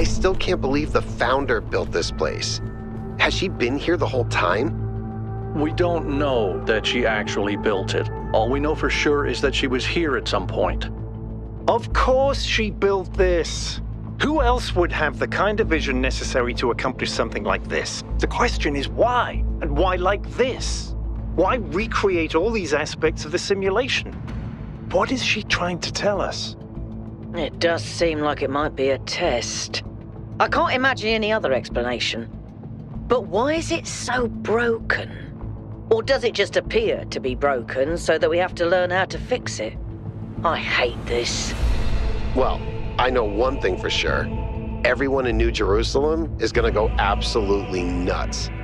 I still can't believe the founder built this place. Has she been here the whole time? We don't know that she actually built it. All we know for sure is that she was here at some point. Of course she built this. Who else would have the kind of vision necessary to accomplish something like this? The question is why? And why like this? Why recreate all these aspects of the simulation? What is she trying to tell us? It does seem like it might be a test. I can't imagine any other explanation. But why is it so broken? Or does it just appear to be broken so that we have to learn how to fix it? I hate this. Well, I know one thing for sure. Everyone in New Jerusalem is gonna go absolutely nuts.